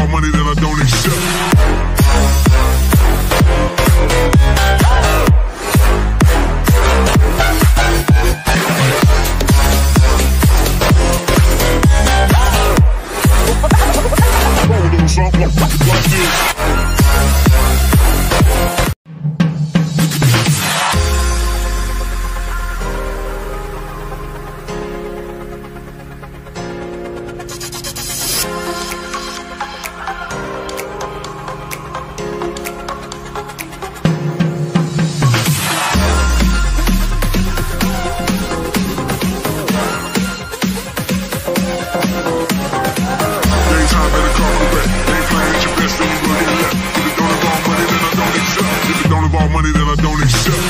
involve money that I don't accept. Money that I don't accept.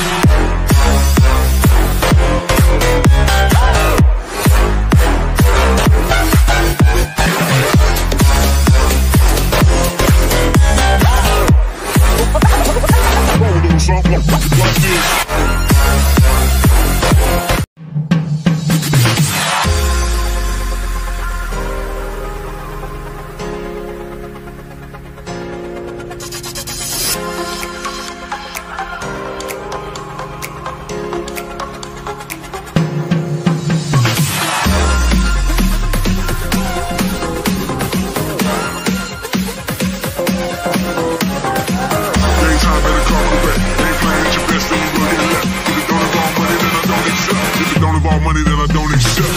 Money that I don't accept.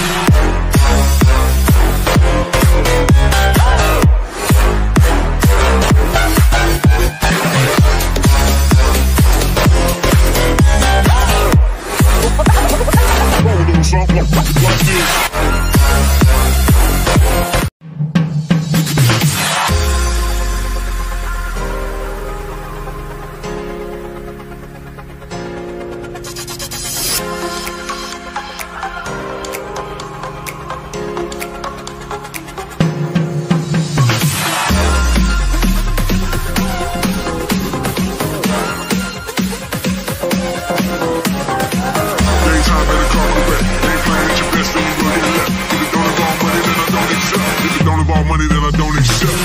Money that I don't accept.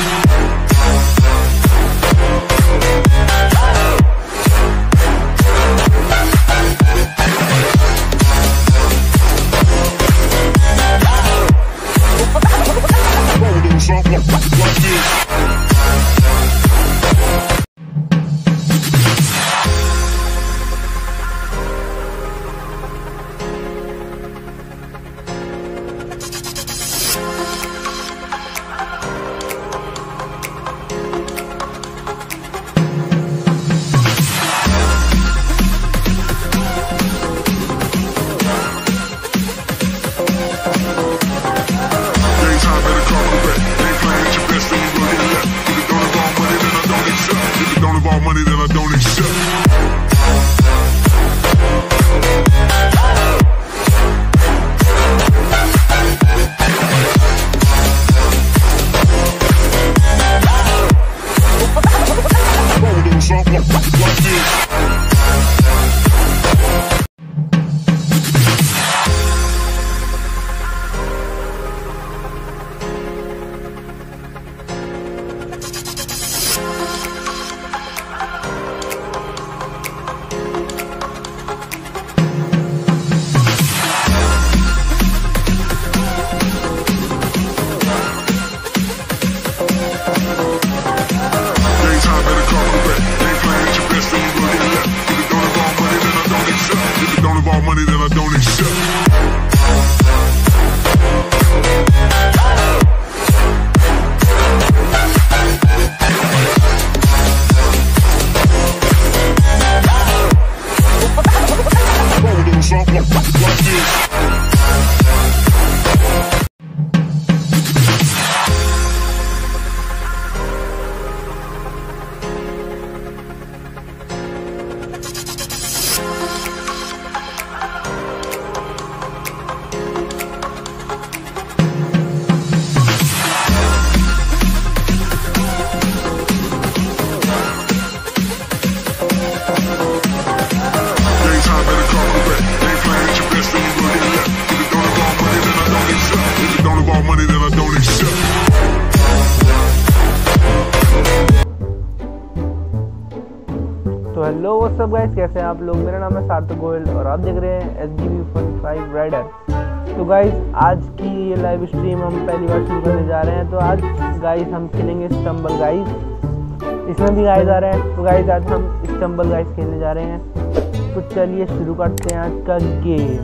Hello what's up guys, कैसे हैं आप लोग। मेरा नाम है सार्थक गोयल और आप देख रहे हैं SGV 5 राइडर। तो गाइस आज की ये लाइव स्ट्रीम हम पहली बार शुरू करने जा रहे हैं। तो आज गाइस हम खेलेंगे स्टम्बल गाइस, इसमें भी गाइस आ रहे हैं। तो गाइस आज हम स्टम्बल गाइस खेलने जा रहे हैं। तो चलिए शुरू करते हैं आज का गेम,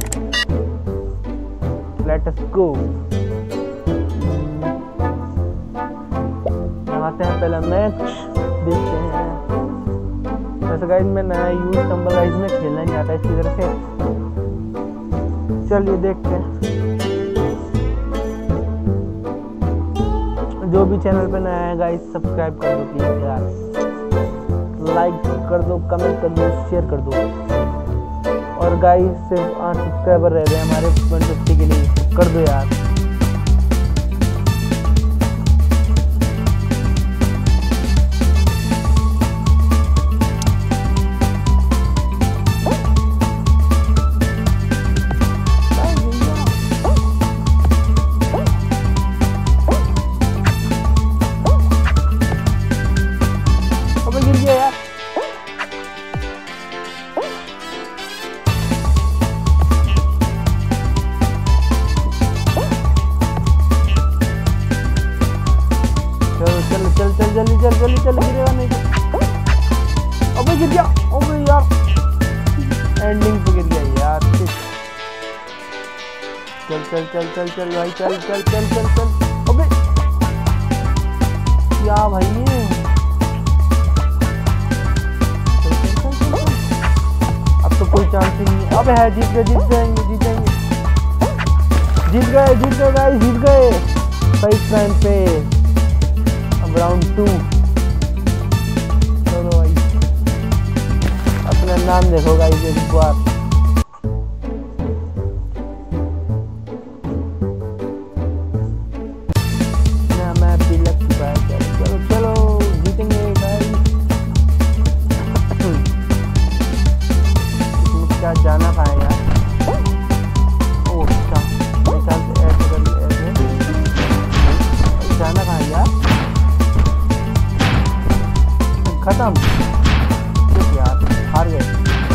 लेट अस गो। लगाते हैं पहला मैच, देखते हैं। वैसे गाइस मैं नया स्टम्बल गाइस में खेलना नहीं आता इसी तरह से। चलिए देखते हैं। जो भी चैनल पे नया है गाइस सब्सक्राइब कर दो प्लीज यार, लाइक कर दो, कमेंट कर दो, शेयर कर दो। और गाइस सिर्फ 8 सब्सक्राइबर रह गए हमारे 150 के लिए, कर दो यार। चल गिरेगा नहीं तो। अबे गिर गया, अबे यार एंडिंग पे गिर गया यार। चल चल चल चल चल भाई, चल चल चल चल चल। अबे क्या भाई ये, अब तो कोई चांस ही नहीं। अबे है, जीत गए, जीत जाएंगे, जीत जाएंगे, जीत गए, जीत गए गाइस, जीत गए सही टाइम पे। अब राउंड 2। चलो भाई अपना नाम देखो गाइस एक बार। ना मैं भी लग चुका है। चलो चलो जीतेंगे गाइस। क्या जाना कहाँ है यार। ओ अच्छा, मेरे ख्याल से ऐसे कर, ऐसे जाना कहाँ है यार। खत्म यार, हार गए।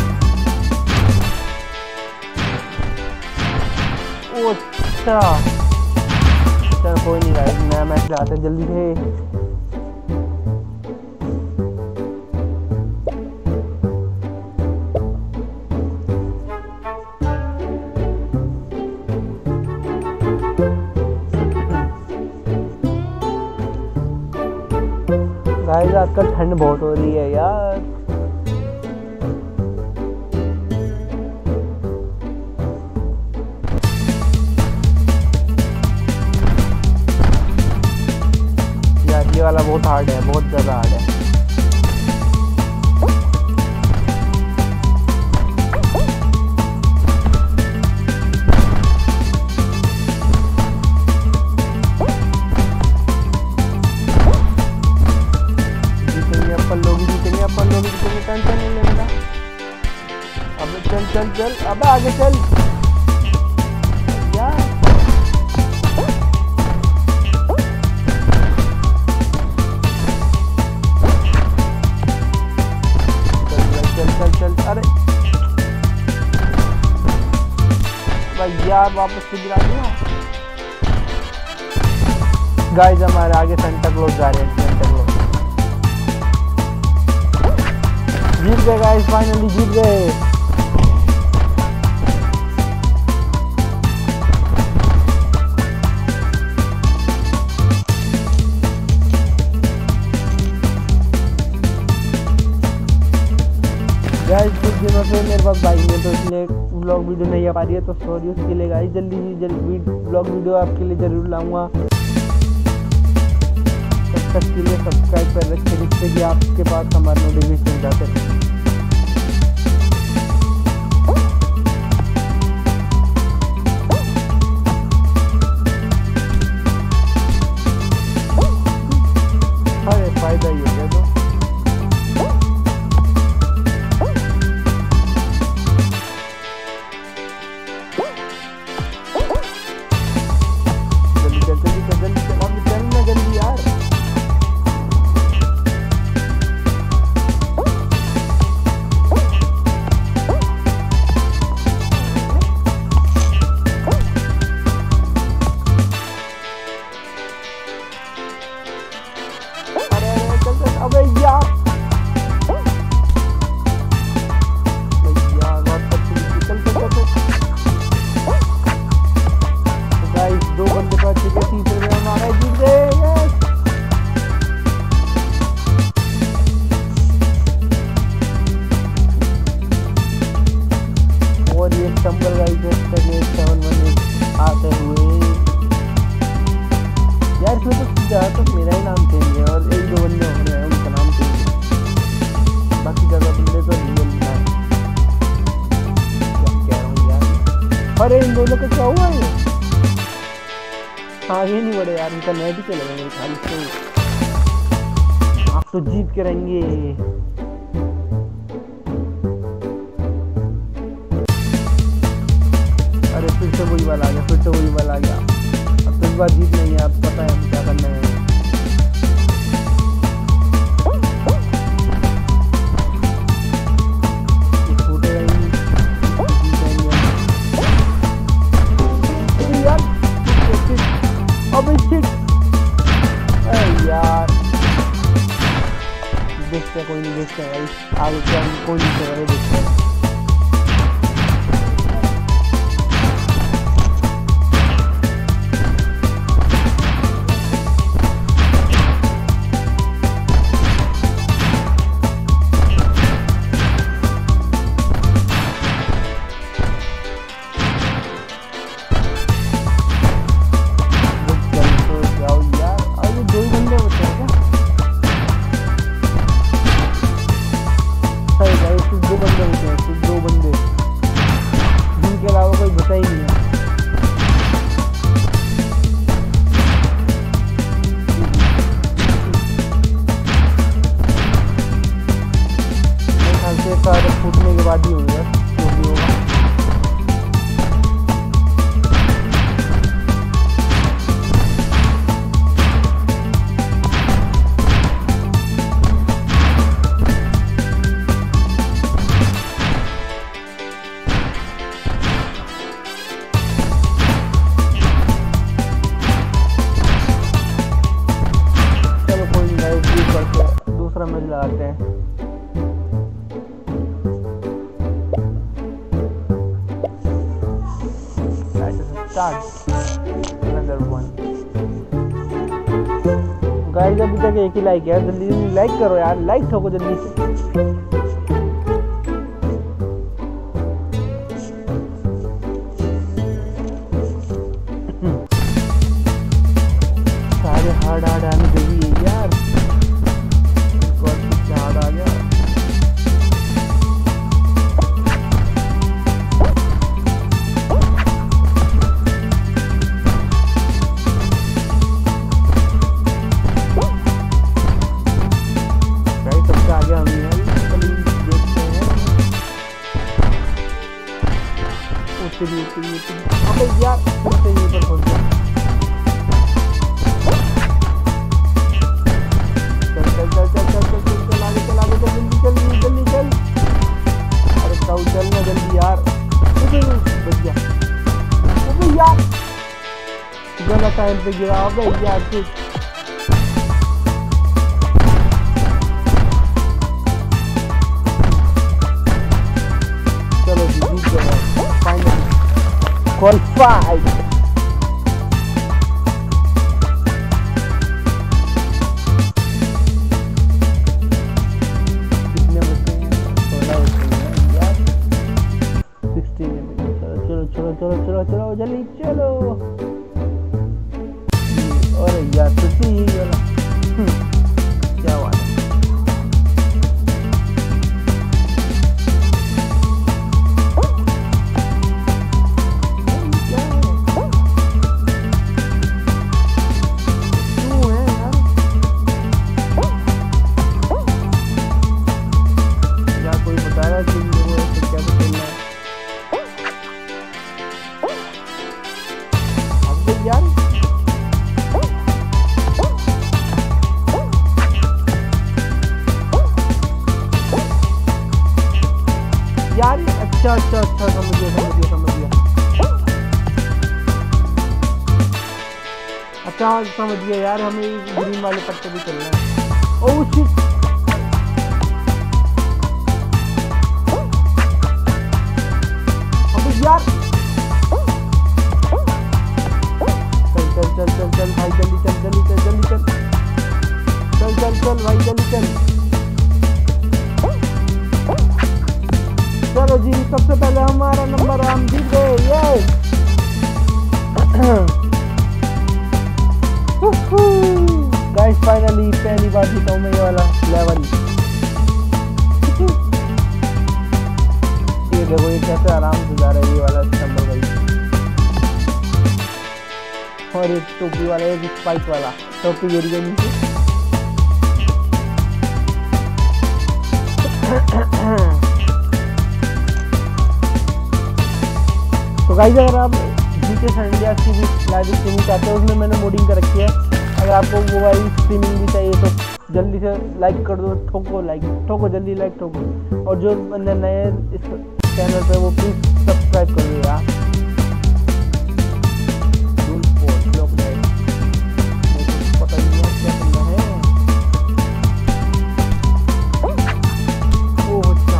ओ अच्छा चल कोई नहीं गाइस, नया मैच लगाते हैं जल्दी से। गाइस आजकल ठंड बहुत हो रही है यार। यार ये वाला बहुत हार्ड है, बहुत ज्यादा हार्ड है। टेंशन नहीं लेने का। अब चल चल चल, अब आगे चल यार। चल चल चल चल, अरे भाई यार वापस से गिरा दिया। गाइस हमारे आगे सेंटा क्लॉज जा रहे हैं, सेंटा क्लॉज। जीत गए गाइस, फाइनली जीत गए। गाइस कुछ दिनों से मेरे पास बाइक में, तो इसलिए ब्लॉग वीडियो नहीं आ पा रही है, तो सॉरी उसके लिए गाइस। जल्दी ही जल्दी ब्लॉग वीडियो आपके लिए जरूर लाऊंगा। तब तक के लिए सब्सक्राइब कर रखिए, जिससे कि आपके पास हमारे नोटिफिकेशन जाते रहे। फायदा ही हो गया। तो जल्दी चल, जल्दी चल, जल्दी चल, चलना जल्दी यार। जहाँ तक मेरा ही नाम चेंज है और एक दो बंदे हो रहे हैं उनका नाम चेंज है, बाकी ज़्यादा बंदे तो रियल है। क्या कह रहा हूँ यार, अरे इन दोनों का क्या हुआ है? आगे नहीं बढ़े यार, इनका नेट ही चलेगा मेरे ख्याल से। आप तो जीत के रहेंगे। अरे फिर से वही वाला आ गया, फिर से वही वाला आ गया। अब तो इस बार जीत नहीं है, आप पता है हम क्या करना है। अबे शिट, यार देखते हैं, कोई नहीं, देखते हैं भाई आगे क्या, कोई नहीं करेगा, देखते हैं। दो बंदे जिनके अलावा कोई बचा ही नहीं है। मेरे ख्याल से कार फूटने के बाद ही होगा, जो भी होगा। दूसरा मैच लगाते हैं। गाइस अभी तक एक ही लाइक है, जल्दी जल्दी लाइक करो यार, लाइक ठोको जल्दी से। सारे हार्ड आने देगी यार, हार्ड आ गया। सबसे आगे हम हैं, देखते हैं। अबे यार फिर से यहीं पर पहुंच गया। चल आगे जल्दी चल। अरे ताऊ चल ना जल्दी यार, बच गया। अबे यार गलत टाइम पे गिरा। अबे यार कुछ चलो जीत गए फाइनली, क्वालिफाइड। चलो जल्दी चलो। अरे यार फिर यही वाला क्या हुआ? यार कोई बताएगा कि वो कैसे खेलना है? यार अच्छा समझ गया। अच्छा समझ गया यार, हमें ग्रीन वाले पत्ते भी चलना है। ओह शिट, अबे यार चल भाई जल्दी चल। चलो जी सबसे पहले हमारा नंबर हम जीत गए। ये फाइनली पहली बार जीता हूँ मैं ये वाला लेवल। ये देखो ये कैसे आराम से जा रहा है ये वाला सितंबर भाई। और ये टोपी वाला एक स्पाइक वाला टोपी गिर गई नीचे। तो गाइस अगर आप जीके संडिया की भी लाइव स्ट्रीमिंग चाहते हो उसमें मैंने मोडिंग कर रखी है। अगर आपको वो वाली स्ट्रीमिंग भी चाहिए तो जल्दी से लाइक कर दो, ठोको जल्दी लाइक ठोको। और जो बंदे नए इस चैनल पे वो प्लीज सब्सक्राइब कर दो यार। पता ही नहीं क्या करना है। ओह अच्छा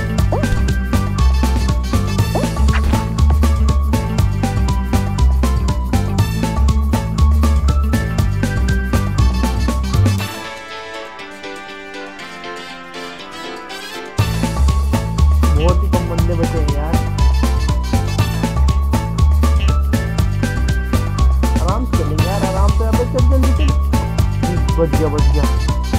बहुत ही कम बंदे बचे हैं यार। आराम से चलेंगे यार, आराम से। अबे चल जल्दी चल। बच गया बच गया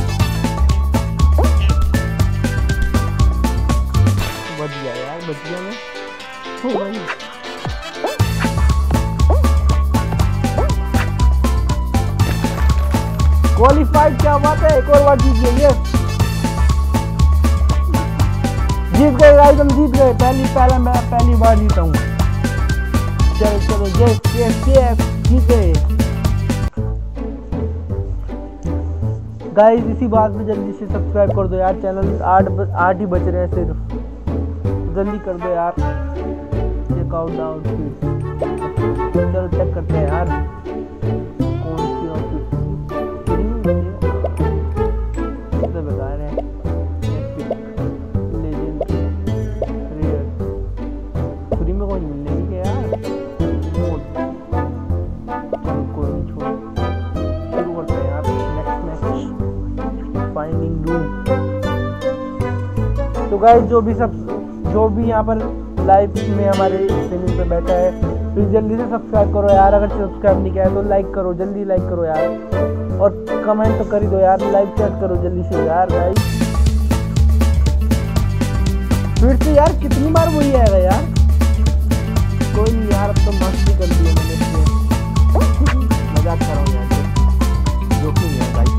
यार, बच गया मैं। हो भाई क्वालिफाइड, क्या बात है। एक और बार जीत गए, जीत गए गाइस, हम जीत गए। पहली बार जीता हूँ। चलो यस जीत गए गाइस। इसी बात पे जल्दी से सब्सक्राइब कर दो यार। चैनल 8 ही बच रहे हैं सिर्फ, जल्दी कर दो यार। चेक आउट डाउन चलो चेक करते हैं यार कौन सी आउटफिट बता रहे हैं। फ्री में कोई मिलेगी क्या यार? कोई नहीं, छोड़ शुरू करते हैं यार। Next match finding room. तो गाइस जो भी यहाँ पर लाइव में हमारे स्ट्रीमिंग पे बैठा है प्लीज जल्दी से सब्सक्राइब करो यार। अगर सब्सक्राइब नहीं किया है तो लाइक करो, जल्दी लाइक करो यार। और कमेंट तो कर ही दो यार, लाइव चैट करो जल्दी से यार गाइस। फिर से यार कितनी बार वही आएगा यार। कोई नहीं यार, अब तो मस्ती कर दी है मैंने इसमें। मजाक कर रहा हूँ यार, जोकिंग है गाइस।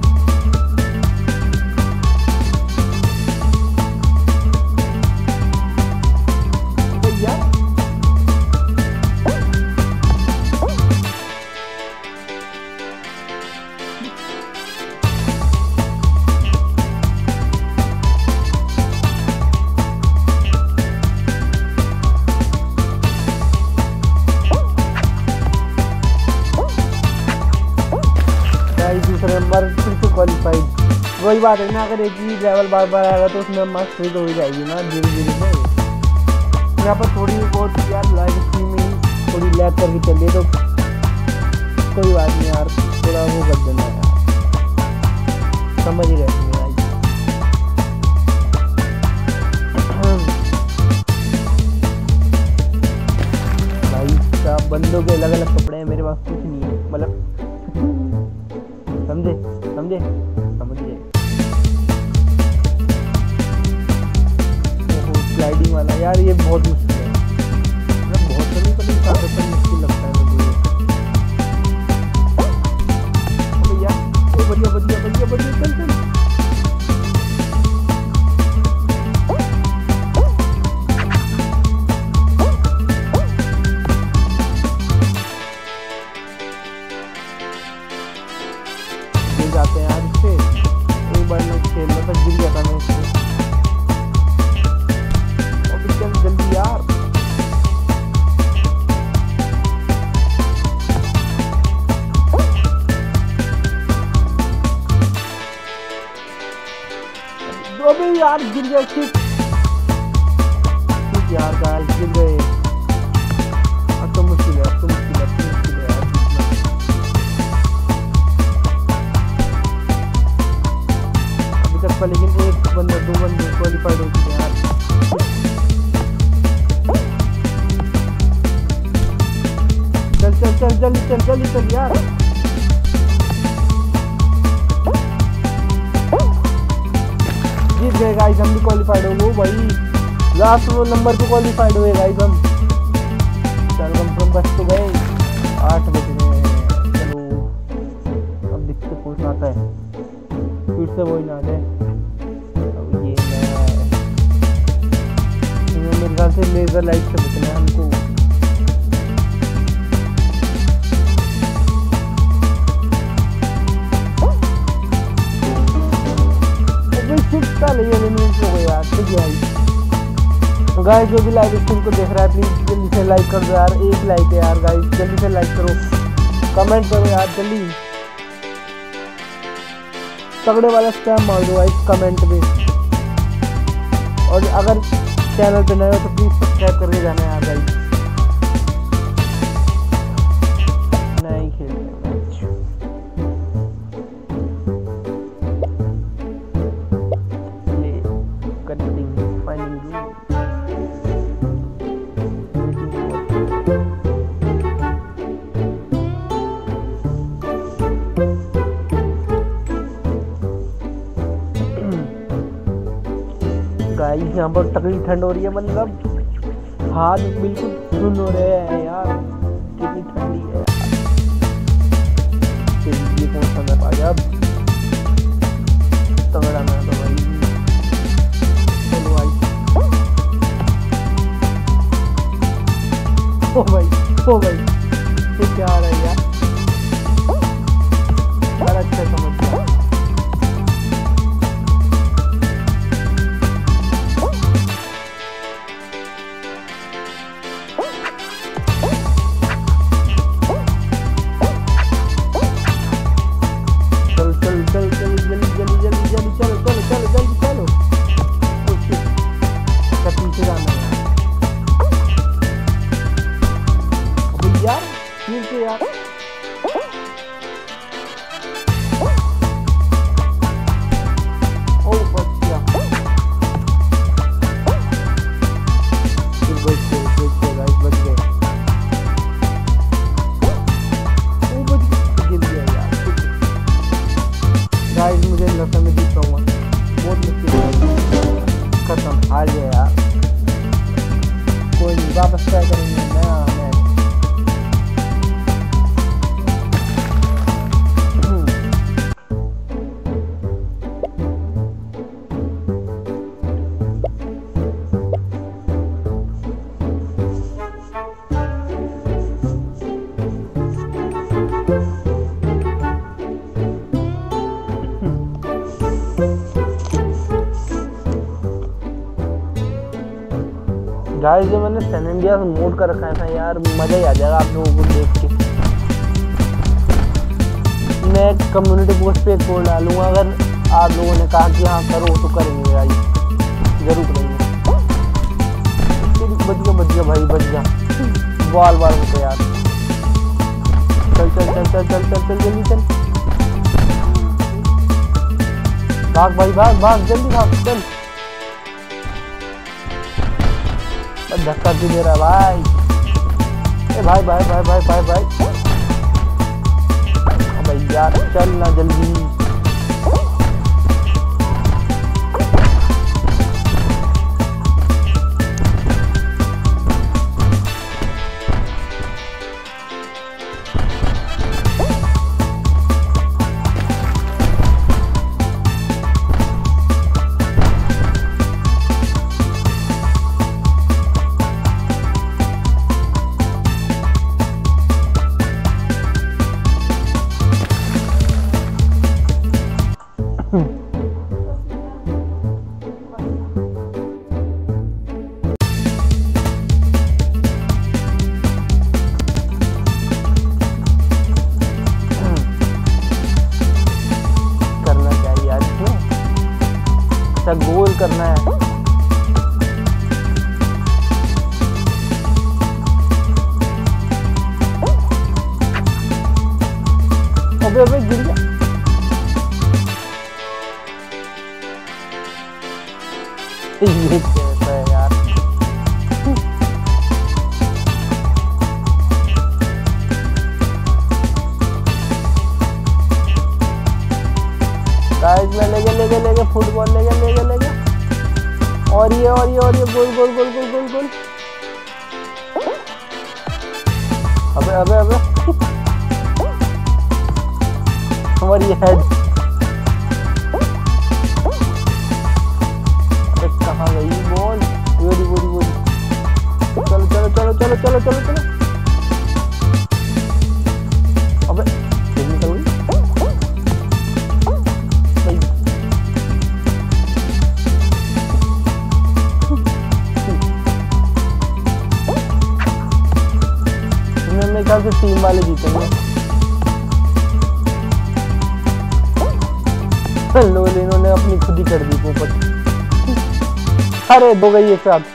दूसरे नंबर फिर से क्वालिफाइड। वही बात है ना, अगर एक ही लेवल बार बार आएगा तो उसमें मास्टरी तो हो जाएगी ना धीरे धीरे से। यहाँ पर थोड़ी बहुत यार लाइव स्ट्रीमिंग थोड़ी लैग करके चल रही है तो कोई बात नहीं यार, थोड़ा वो कर देना यार, समझ ही रहती है भाई। सब बंदों के अलग अलग कपड़े हैं, मेरे पास कुछ नहीं है, मतलब समझे स्लाइडिंग वाला यार ये बहुत मुश्किल है, मतलब बहुत तो नहीं पर मुश्किल लगता है मुझे। भैया बढ़िया चल जाते हैं यार इससे। एक बार मैं खेल रहा था, गिर गया था मैं इससे। और फिर चल जल्दी यार। अबे यार गिर गया, ठीक यार गाइस गिर गए। अब तो मुश्किल है यार। पर लेकिन एक बंदा 2 बंदे क्वालिफाइड हो चुके हैं यार। चल जल्दी चल यार। बच गए गाइस, हम भी क्वालिफाइड हो गए भाई, लास्ट नंबर पे क्वालिफाइड हुए गाइस हम। चलो हम बच तो गए, 8 बज गए। चलो अब दिखते कौन आता है, फिर से वही ना जाए। अब ये मेरे ख्याल से लेजर लाइट से बचना है हमको। गाइस जो भी लाइव स्ट्रीम को देख रहा है प्लीज जल्दी से लाइक कर दो यार, 1 लाइक है यार गाइस, जल्दी से लाइक करो, कमेंट करो यार जल्दी, तगड़े वाला स्पैम मार दो गाइस कमेंट में। और अगर चैनल पे नए हो तो प्लीज सब्सक्राइब करके जाना यार गाइस। नहीं खेलते गाइस यहाँ पर तगड़ी ठंड हो रही है, मतलब हाथ बिल्कुल सुन हो रहे हैं यार, कितनी ठंडी है यार। ये कौन सा मैप आ गया अब, तगड़ा मैप है भाई। चलो भाई, ओ भाई ये क्या आ रहा है यार, बड़ा अच्छा समझ गया। मुझे लगता मैं जीत पाऊंगा, बहुत मुश्किल खत्म, हार गया यार। कोई नहीं, वापस ट्राई करेंगे। गाइस जो मैंने सैन एंड्रियास मोड कर रखा है ना यार, मजा ही आ जाएगा आप लोगों को देख के। मैं कम्युनिटी पोस्ट पे एक पोल डालूंगा, अगर आप लोगों ने कहा कि हाँ करो तो करेंगे गाइस, जरूर करेंगे। बच गया भाई, बच गया, बॉल होते यार। चल जल्दी चल, भाग भाई भाग जल्दी भाग, चल। धक्का क्यों दे रहा भाई, ए भाई यार चल ना जल्दी। गोल करना है। अबे गिर गया। ये कैसा है यार। गाइस मैं ले गया फुटबॉल ले गया। और ये गोल गोल गोल गोल गोल गोल। अबे अबे अबे और ये हेड। अबे कहाँ गई बॉल? Very very very. चलो चलो चलो चलो चलो चलो चलो। अबे निकल गई। मेरे ख्याल से टीम वाले जीतेंगे। लोल इन्होंने अपनी खुद ही कर दी पोपट। अरे दो गई एक साथ।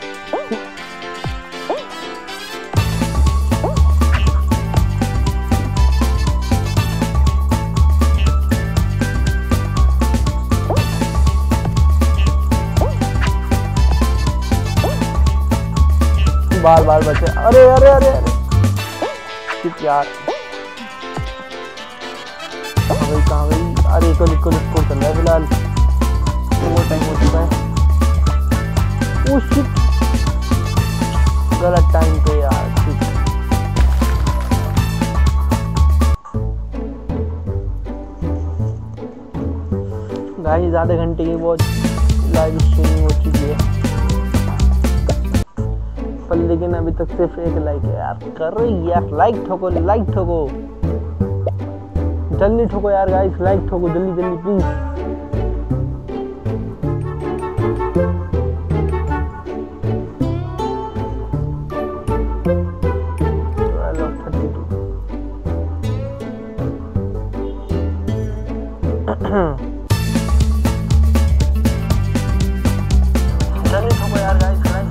बार बार बचे। अरे अरे अरे अरे यार कहाँ गई? अरे इको स्कोर चल रहा है फिलहाल। वो टाइम हो चुका है। ओह शिट, गलत टाइम पे यार। गाइस आधे घंटे की बहुत लाइव स्ट्रीमिंग हो चुकी है, पर लेकिन अभी तक सिर्फ एक लाइक है यार। कर यार, लाइक ठोको, लाइक ठोको, जल्दी ठोको यार गाइस, लाइक ठोको जल्दी जल्दी प्लीज। जल्दी ठोको यार गाइस, लाइक।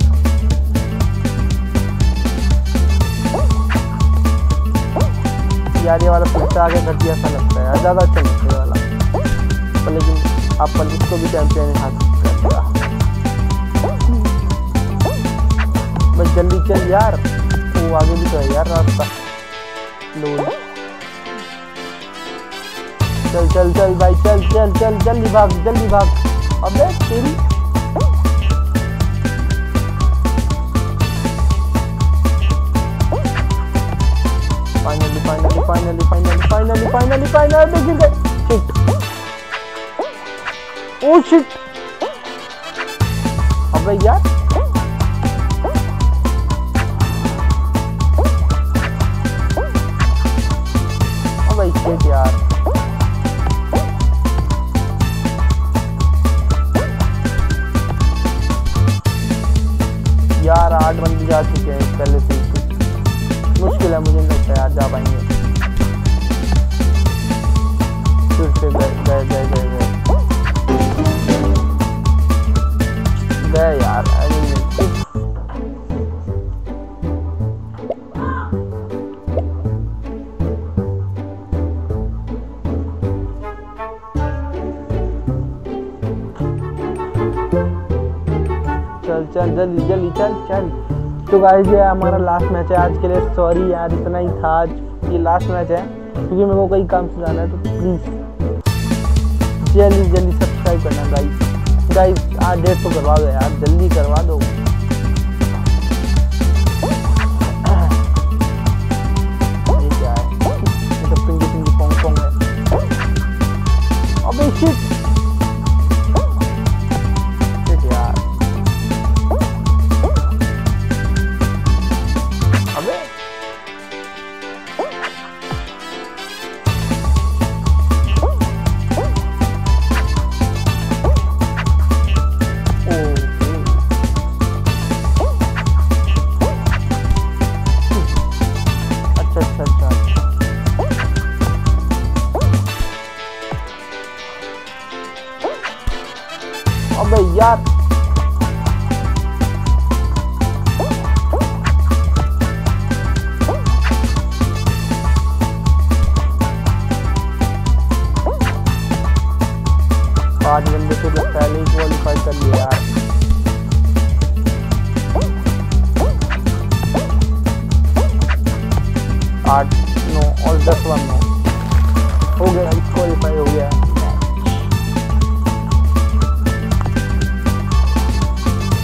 यार ये वाला पिस्ता आगे घटिया सा लगता है, ज़्यादा अच्छा लगता है वाला, पर लेकिन अपन इसको भी चैंपियन हासिल कर दिया। बस जल्दी चल यार, वो आगे भी तो है यार रास्ता। लोल चल चल चल भाई, चल चल चल जल्दी भाग जल्दी भाग। अबे तेरी finally finally finally finally finally finally finally देखिए। शिट, ओह शिट, अबे यार अबे शिट यार। यार 8 बंदे जा चुके हैं पहले से। मुश्किल है, मुझे नहीं लगता यार जा पाएंगे। फिर से गए गए गए गए गए यार। चल चल जल्दी जल्दी चल चल। तो गाइस ये हमारा लास्ट मैच है आज के लिए। सॉरी यार, इतना ही था आज, ये लास्ट मैच है क्योंकि मेरे को कहीं काम से जाना है। तो प्लीज़ जल्दी जल्दी सब्सक्राइब करना गाइस। गाइस आज 150 करवा दो यार, जल्दी करवा दो। ये क्या है? ये तो पिंगी पिंगी पोंग पोंग है। अबे शिट यार। अबे अच्छा अच्छा अच्छा। अबे यार आज बंदे से पहले ही क्वालिफाई कर लिया यार। 8 9 और 10 1 9 हो गया, क्वालिफाई हो गया।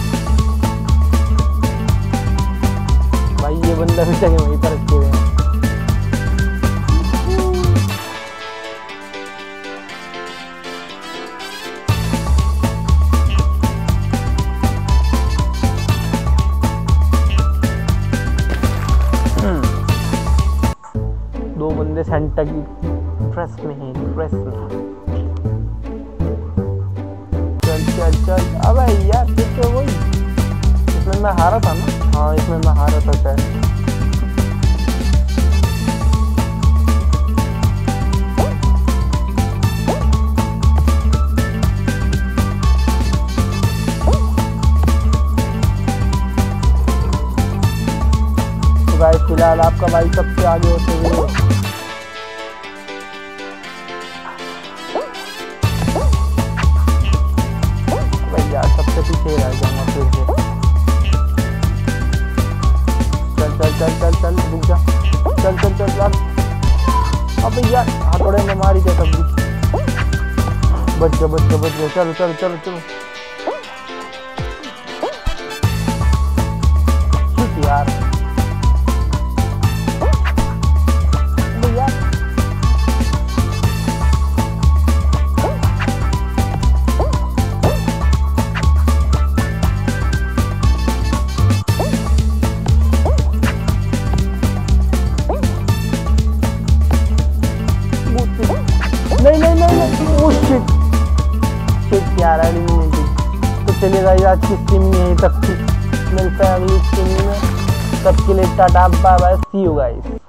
बंदे सेंटर की प्रेस में हैं, प्रेस में। चल चल चल, अबे यार फिर तो वही, इसमें मैं हारा था ना। हाँ इसमें मैं हारा था शायद। गाइस फिलहाल आपका भाई सबसे आगे होते हुए भैया सबसे पीछे रह जाऊंगा फिर से। चल चल चल चल चल रुक जा, चल चल चल चल। अब यार हथौड़े में मारी क्या सब्जी। बच गया बच गया बच गया। चलो चलो चलो चलो यार। नहीं नहीं नहीं नहीं, ओह शिट शिट यार, एलिमिनेटेड। तो चलिए गाइस आज की स्ट्रीम यहीं तक थी, मिलता है अगली स्ट्रीम में। सबके लिए tata bye bye, see you guys.